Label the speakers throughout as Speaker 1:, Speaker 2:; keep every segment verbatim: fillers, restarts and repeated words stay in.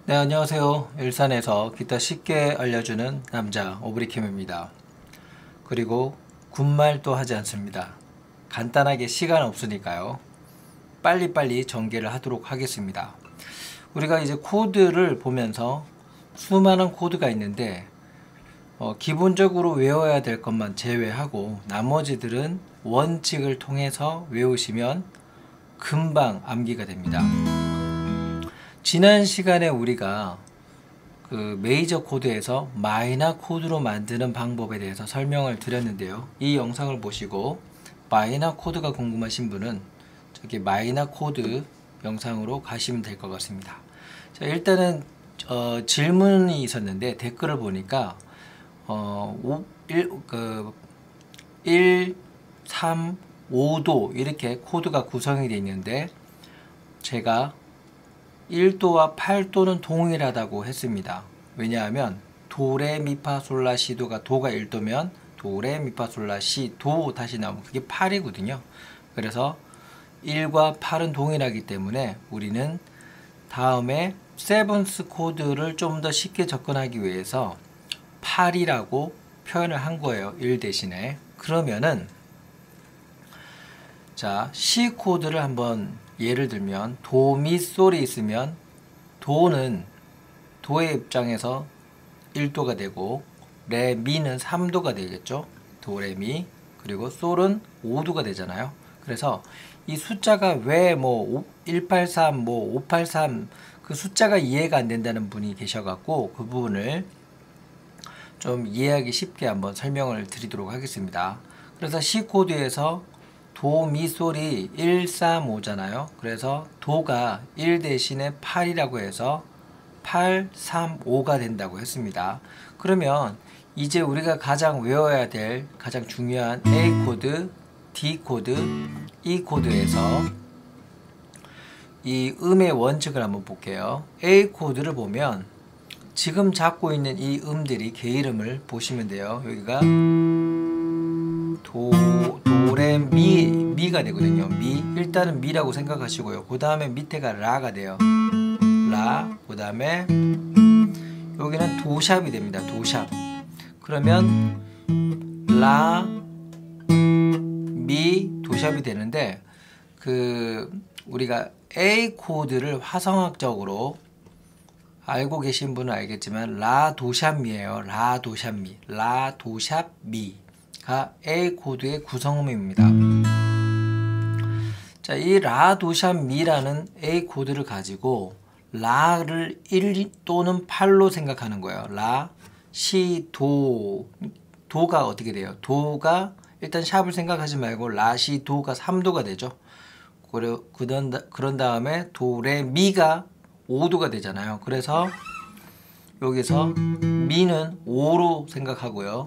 Speaker 1: 네, 안녕하세요. 일산에서 기타 쉽게 알려주는 남자 오브리캠입니다. 그리고 군말도 하지 않습니다. 간단하게 시간 없으니까요. 빨리빨리 전개를 하도록 하겠습니다. 우리가 이제 코드를 보면서 수많은 코드가 있는데 어, 기본적으로 외워야 될 것만 제외하고 나머지들은 원칙을 통해서 외우시면 금방 암기가 됩니다. 지난 시간에 우리가 그 메이저 코드에서 마이너 코드로 만드는 방법에 대해서 설명을 드렸는데요. 이 영상을 보시고 마이너 코드가 궁금하신 분은 저기 마이너 코드 영상으로 가시면 될 것 같습니다. 자, 일단은 어, 질문이 있었는데 댓글을 보니까 어, 일, 그 일, 삼, 오도 이렇게 코드가 구성이 되어 있는데 제가 일 도와 팔 도는 동일하다고 했습니다. 왜냐하면 도레미파솔라시도가 도가 일 도면 도레미파솔라시 도 다시 나오면 그게 팔이거든요. 그래서 일과 팔은 동일하기 때문에 우리는 다음에 세븐스 코드를 좀 더 쉽게 접근하기 위해서 팔이라고 표현을 한 거예요. 일 대신에. 그러면은 자, C 코드를 한번 예를 들면 도, 미, 솔이 있으면 도는 도의 입장에서 일 도가 되고 레, 미는 삼 도가 되겠죠. 도, 레, 미. 그리고 솔은 오 도가 되잖아요. 그래서 이 숫자가 왜 뭐 일팔삼, 뭐 오팔삼 그 숫자가 이해가 안 된다는 분이 계셔갖고 그 부분을 좀 이해하기 쉽게 한번 설명을 드리도록 하겠습니다. 그래서 C 코드에서 도, 미, 솔이 일, 삼, 오잖아요. 그래서 도가 일 대신에 팔이라고 해서 팔, 삼, 오가 된다고 했습니다. 그러면 이제 우리가 가장 외워야 될 가장 중요한 A 코드, D 코드, E 코드에서 이 음의 원칙을 한번 볼게요. A 코드를 보면 지금 잡고 있는 이 음들이 개 이름을 보시면 돼요. 여기가 도, 도, 레, 미, 미가 되거든요. 미. 일단은 미라고 생각하시고요. 그 다음에 밑에가 라가 돼요. 라. 그 다음에 여기는 도샵이 됩니다. 도샵. 그러면 라, 미, 도샵이 되는데 그 우리가 A 코드를 화성학적으로 알고 계신 분은 알겠지만 라 도샵미예요. 라 도샵미. 라 도샵미가 A 코드의 구성음입니다. 자, 이 라 도샵미라는 A 코드를 가지고 라를 일 또는 팔로 생각하는 거예요. 라, 시, 도. 도가 어떻게 돼요? 도가 일단 샵을 생각하지 말고 라, 시, 도가 삼 도가 되죠. 그런 다음에 도, 레, 미가 오 도가 되잖아요. 그래서 여기서 미는 오로 생각하고요.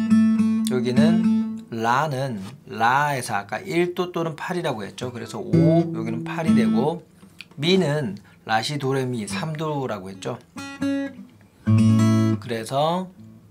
Speaker 1: 여기는 라는 라에서 아까 일 도 또는 팔이라고 했죠. 그래서 오, 여기는 팔이 되고 미는 라시 도레미 삼 도라고 했죠. 그래서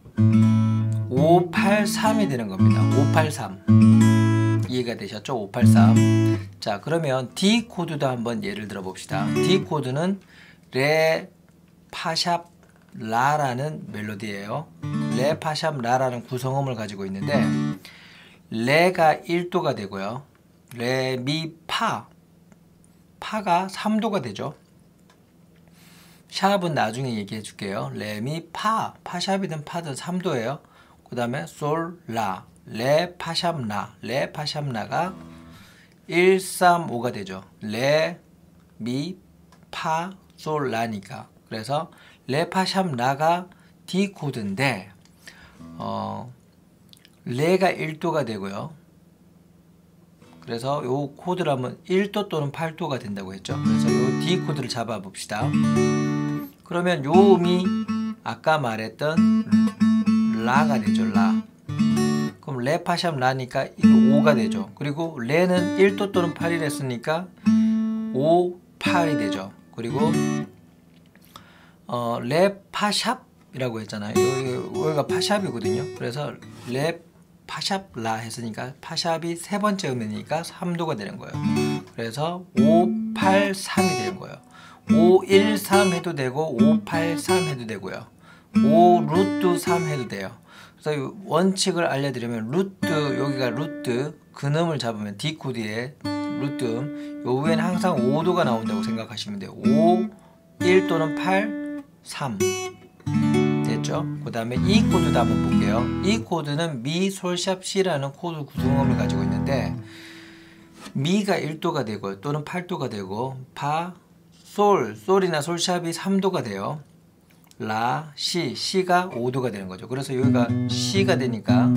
Speaker 1: 오팔삼이 되는 겁니다. 오팔삼. 이해가 되셨죠? 오팔삼. 자, 그러면 D 코드도 한번 예를 들어 봅시다. D 코드는 레, 파샵, 라라는 멜로디예요. 레, 파샵, 라라는 구성음을 가지고 있는데 레가 일 도가 되고요. 레, 미, 파. 파가 삼 도가 되죠. 샵은 나중에 얘기해 줄게요. 레, 미, 파. 파샵이든 파든 삼 도예요. 그 다음에 솔, 라. 레, 파샵, 라. 레, 파샵, 라가 일, 삼, 오가 되죠. 레, 미, 파, 솔, 라니까. 그래서 레, 파샵, 라가 D 코드인데 어, 레가 일 도가 되고요. 그래서 요 코드를 하면 일 도 또는 팔 도가 된다고 했죠. 그래서 요 D 코드를 잡아 봅시다. 그러면 요 음이 아까 말했던 라가 되죠. 라. 그럼 레, 파샵, 라니까 이거 오가 되죠. 그리고 레는 일 도 또는 팔이 됐으니까 오, 팔이 되죠. 그리고 어, 레, 파샵이라고 했잖아요. 여기, 여기가 파샵이거든요. 그래서 레, 파샵, 라 했으니까 파샵이 세 번째 음이니까 삼 도가 되는 거예요. 그래서 오, 팔, 삼이 되는 거예요. 오백십삼 해도 되고 오백팔십삼 해도 되고요. 오 루트 삼 해도 돼요. 그래서 원칙을 알려드리면 루트, 여기가 루트 근음을 잡으면 D코드에 루트 요 위에는 항상 오 도가 나온다고 생각하시면 돼요. 오, 일 또는 팔, 삼 됐죠? 그 다음에 E 코드도 한번 볼게요. E 코드는 미, 솔, 샵, 시라는 코드 구성음을 가지고 있는데 미가 일 도가 되고 또는 팔 도가 되고 파, 솔, 솔이나 솔샵이 삼 도가 돼요. 라, 시, 시가 오 도가 되는 거죠. 그래서 여기가 시가 되니까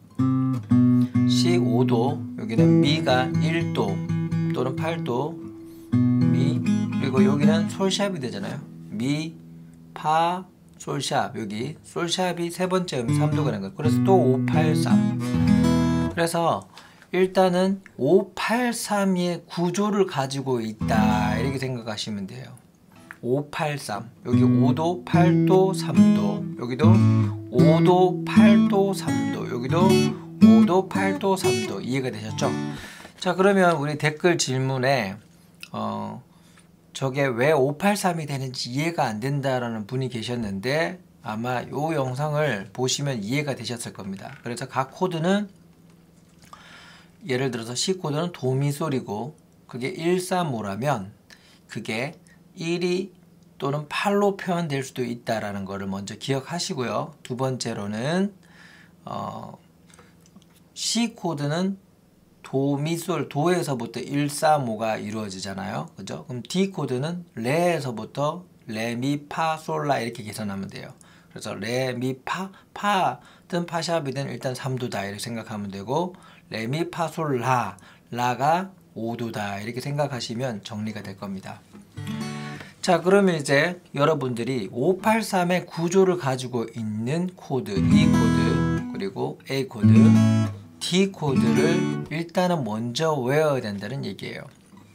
Speaker 1: 시 오 도, 여기는 미가 일 도 또는 팔 도 미, 그리고 여기는 솔샵이 되잖아요. 미, 파, 솔샵, 여기 솔샵이 세 번째 음이 삼 도가 되는 거예요. 그래서 또 오백팔십삼. 그래서 일단은 오백팔십삼의 구조를 가지고 있다 이렇게 생각하시면 돼요. 오백팔십삼, 여기 오 도, 팔 도, 삼 도, 여기도 오 도, 팔 도, 삼 도, 여기도 오 도, 팔 도, 삼 도. 이해가 되셨죠? 자, 그러면 우리 댓글 질문에 어, 저게 왜 오백팔십삼이 되는지 이해가 안 된다라는 분이 계셨는데 아마 이 영상을 보시면 이해가 되셨을 겁니다. 그래서 각 코드는 예를 들어서 C 코드는 도미솔이고 그게 일삼오라면 그게 일이 또는 팔로 표현될 수도 있다라는 것을 먼저 기억하시고요. 두 번째로는 어, C 코드는 도, 미, 솔, 도에서부터 일삼오가 이루어지잖아요. 그죠? 그럼 D 코드는 레에서부터 레, 미, 파, 솔, 라 이렇게 계산하면 돼요. 그래서 레, 미, 파, 파든 파샵이든 일단 삼 도다 이렇게 생각하면 되고 레, 미, 파, 솔, 라, 라가 오 도다 이렇게 생각하시면 정리가 될 겁니다. 자, 그러면 이제 여러분들이 오백팔십삼의 구조를 가지고 있는 코드, E 코드, 그리고 A 코드, D 코드를 일단은 먼저 외워야 된다는 얘기예요.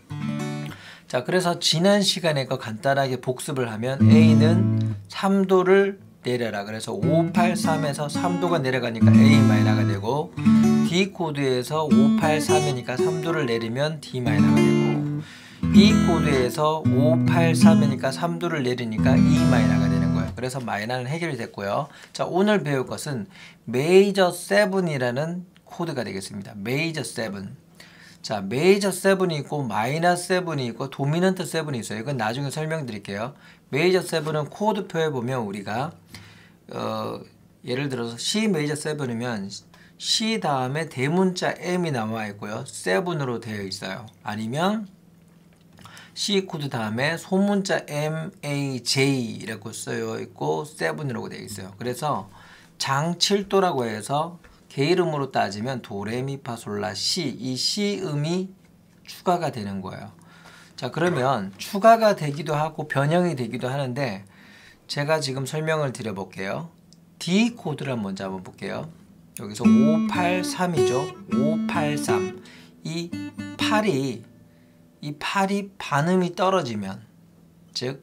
Speaker 1: 자, 그래서 지난 시간에 거 간단하게 복습을 하면 A는 삼 도를 내려라. 그래서 오백팔십삼에서 삼 도가 내려가니까 A 마이너가 되고 D 코드에서 오백팔십삼이니까 삼 도를 내리면 D 마이너가 되고 E 코드에서 오백팔십삼이니까 삼 도를 내리니까 E 마이너가 되는 거예요. 그래서 마이너는 해결이 됐고요. 자, 오늘 배울 것은 메이저 칠이라는 코드가 되겠습니다. 메이저 칠. 자, 메이저 칠이 있고 마이너 칠이 있고 도미넌트 칠이 있어요. 이건 나중에 설명드릴게요. 메이저 칠은 코드표에 보면 우리가 어, 예를 들어서 C 메이저 칠이면 C 다음에 대문자 M이 나와 있고요. 칠으로 되어 있어요. 아니면 C 코드 다음에 소문자 M, A, J라고 쓰여 있고 칠이라고 되어 있어요. 그래서 장 칠 도라고 해서 개 이름으로 따지면 도, 레, 미, 파, 솔, 라, 시 이 시 음이 추가가 되는 거예요. 자, 그러면 추가가 되기도 하고 변형이 되기도 하는데 제가 지금 설명을 드려볼게요. D 코드를 먼저 한번 볼게요. 여기서 오백팔십삼이죠. 오백팔십삼. 이 팔이 이 팔이 반음이 떨어지면 즉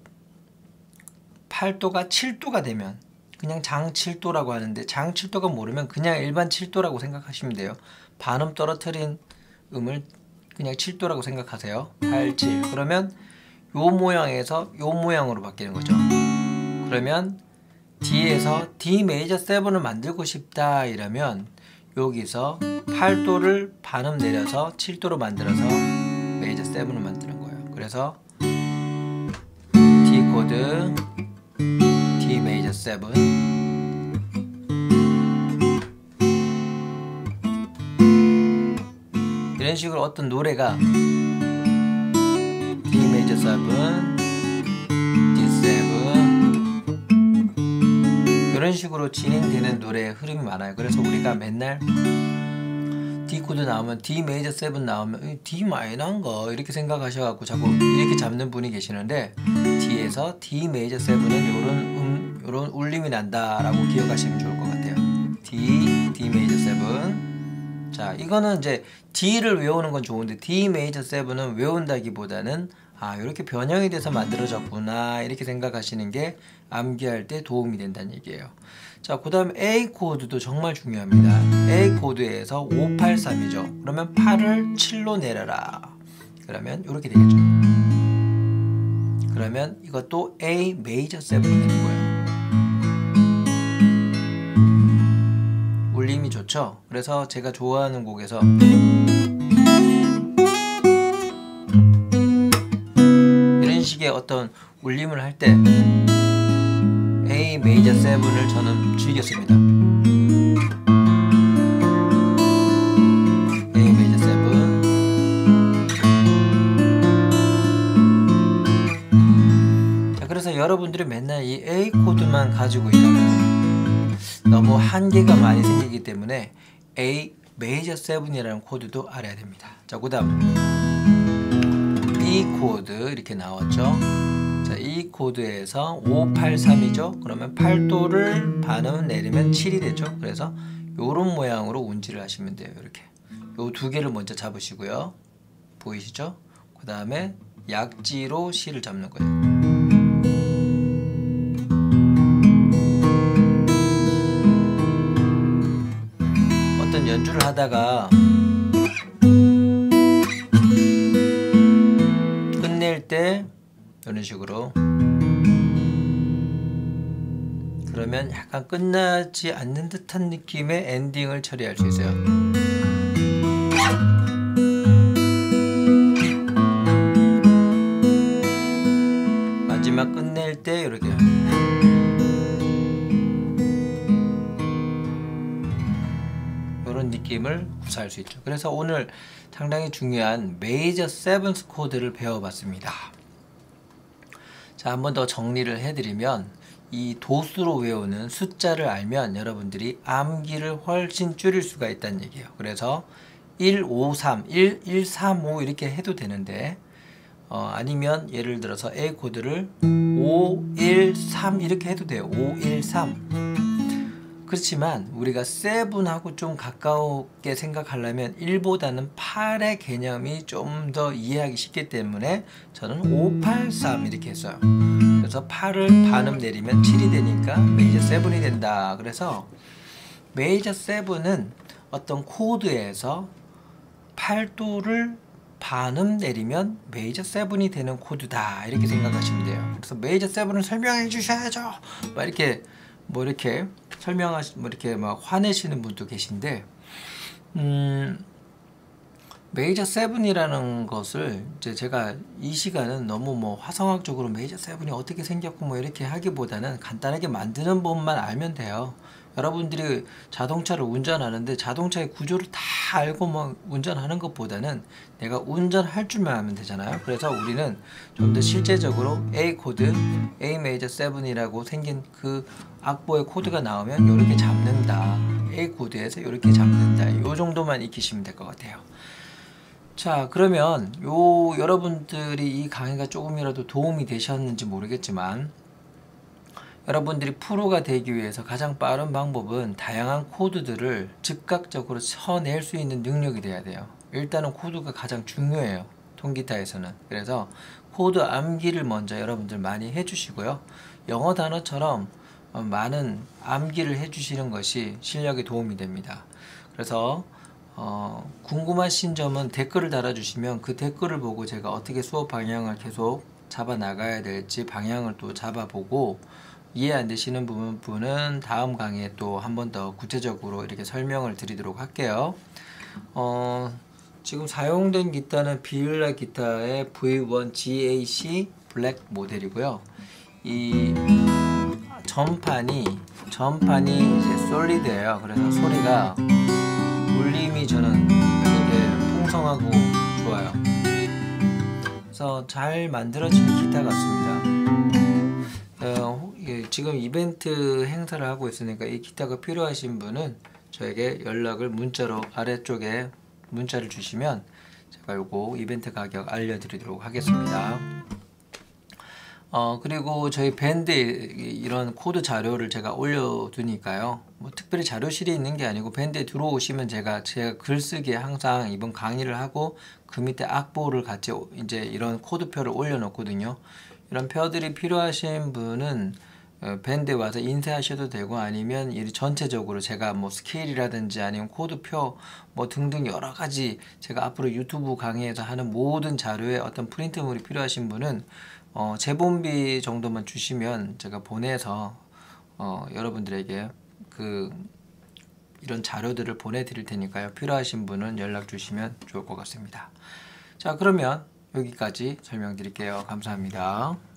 Speaker 1: 팔 도가 칠 도가 되면 그냥 장 칠 도라고 하는데 장 칠 도가 모르면 그냥 일반 칠 도라고 생각하시면 돼요. 반음 떨어뜨린 음을 그냥 칠 도라고 생각하세요. 팔, 칠. 그러면 요 모양에서 요 모양으로 바뀌는 거죠. 그러면 D에서 D 메이저 칠을 만들고 싶다 이러면 여기서 팔 도를 반음 내려서 칠 도로 만들어서 메이저 칠을 만드는 거예요. 그래서 D 코드 D 메이저 칠 이런 식으로 어떤 노래가 D 메이저 칠, D 칠 이런 식으로 진행되는 노래의 흐름이 많아요. 그래서 우리가 맨날 D 코드 나오면 D 메이저 칠 나오면 D 마이너인가 이렇게 생각하셔갖고 자꾸 이렇게 잡는 분이 계시는데 D에서 D 메이저 칠은 요런 음, 요런 울림이 난다라고 기억하시면 좋을 것 같아요. D, D 메이저 칠. 자, 이거는 이제 D를 외우는 건 좋은데 D 메이저 칠은 외운다기보다는 아, 이렇게 변형이 돼서 만들어졌구나 이렇게 생각하시는 게 암기할 때 도움이 된다는 얘기예요. 자, 그 다음 A 코드도 정말 중요합니다. A 코드에서 오백팔십삼이죠. 그러면 팔을 칠로 내려라. 그러면 이렇게 되겠죠. 그러면 이것도 A 메이저 세븐이 되는 거예요. 울림이 좋죠? 그래서 제가 좋아하는 곡에서 이런 식의 어떤 울림을 할 때 A 메이저 세븐을 저는 즐겼습니다. A 메이저 세븐. 자, 그래서 여러분들이 맨날 이 A 코드만 가지고 있다면 너무 한계가 많이 생기기 때문에 A 메이저 세븐이라는 코드도 알아야 됩니다. 자, 그 다음 B 코드 이렇게 나왔죠. 자, 이 코드에서 오, 팔, 삼이죠. 그러면 팔 도를 반음 내리면 칠이 되죠. 그래서 요런 모양으로 운지를 하시면 돼요. 이렇게 요 두 개를 먼저 잡으시고요. 보이시죠? 그 다음에 약지로 C를 잡는 거예요. 어떤 연주를 하다가 끝낼 때 이런 식으로, 그러면 약간 끝나지 않는 듯한 느낌의 엔딩을 처리할 수 있어요. 마지막 끝낼 때 이렇게 이런 느낌을 구사할 수 있죠. 그래서 오늘 상당히 중요한 메이저 세븐스 코드를 배워봤습니다. 자, 한 번 더 정리를 해드리면 이 도수로 외우는 숫자를 알면 여러분들이 암기를 훨씬 줄일 수가 있다는 얘기예요. 그래서 일, 오, 삼, 일, 일, 삼, 오 이렇게 해도 되는데 어, 아니면 예를 들어서 A 코드를 오, 일, 삼 이렇게 해도 돼요. 오, 일, 삼. 그렇지만 우리가 칠하고 좀 가깝게 생각하려면 일보다는 팔의 개념이 좀 더 이해하기 쉽기 때문에 저는 오, 팔, 삼 이렇게 했어요. 그래서 팔을 반음 내리면 칠이 되니까 메이저 세븐이 된다. 그래서 메이저 세븐은 어떤 코드에서 팔 도를 반음 내리면 메이저 세븐이 되는 코드다. 이렇게 생각하시면 돼요. 그래서 메이저 세븐을 설명해 주셔야죠. 막 이렇게 뭐 이렇게 설명하시, 뭐 이렇게 막 화내시는 분도 계신데, 음, 메이저 세븐이라는 것을 이제 제가 이 시간은 너무 뭐 화성학적으로 메이저 세븐이 어떻게 생겼고 뭐 이렇게 하기보다는 간단하게 만드는 법만 알면 돼요. 여러분들이 자동차를 운전하는데 자동차의 구조를 다 알고 막 운전하는 것보다는 내가 운전할 줄만 알면 되잖아요. 그래서 우리는 좀 더 실제적으로 A 코드, A 메이저 세븐이라고 생긴 그 악보의 코드가 나오면 이렇게 잡는다. A 코드에서 이렇게 잡는다. 이 정도만 익히시면 될 것 같아요. 자, 그러면 요 여러분들이 이 강의가 조금이라도 도움이 되셨는지 모르겠지만 여러분들이 프로가 되기 위해서 가장 빠른 방법은 다양한 코드들을 즉각적으로 쳐낼 수 있는 능력이 돼야 돼요. 일단은 코드가 가장 중요해요. 통기타에서는. 그래서 코드 암기를 먼저 여러분들 많이 해주시고요. 영어 단어처럼 많은 암기를 해주시는 것이 실력에 도움이 됩니다. 그래서 어, 궁금하신 점은 댓글을 달아주시면 그 댓글을 보고 제가 어떻게 수업 방향을 계속 잡아 나가야 될지 방향을 또 잡아보고, 이해 안 되시는 부분은 다음 강의에 또 한 번 더 구체적으로 이렇게 설명을 드리도록 할게요. 어, 지금 사용된 기타는 비올라 기타의 브이 원 지에이씨 블랙 모델이고요. 이 전판이 전판이 이제 솔리드예요. 그래서 소리가 울림이 저는 되게 풍성하고 좋아요. 그래서 잘 만들어진 기타 같습니다. 어, 지금 이벤트 행사를 하고 있으니까 이 기타가 필요하신 분은 저에게 연락을 문자로 아래쪽에 문자를 주시면 제가 요거 이벤트 가격 알려드리도록 하겠습니다. 어, 그리고 저희 밴드에 이런 코드 자료를 제가 올려두니까요. 뭐 특별히 자료실이 있는 게 아니고 밴드에 들어오시면 제가 제가 글쓰기에 항상 이번 강의를 하고 그 밑에 악보를 같이 이제 이런 코드표를 올려놓거든요. 이런 표들이 필요하신 분은 밴드에 와서 인쇄하셔도 되고, 아니면 이 전체적으로 제가 뭐 스케일이라든지 아니면 코드표 뭐 등등 여러 가지 제가 앞으로 유튜브 강의에서 하는 모든 자료에 어떤 프린트물이 필요하신 분은 어, 재본비 정도만 주시면 제가 보내서 어, 여러분들에게 그 이런 자료들을 보내드릴 테니까요. 필요하신 분은 연락 주시면 좋을 것 같습니다. 자, 그러면 여기까지 설명드릴게요. 감사합니다.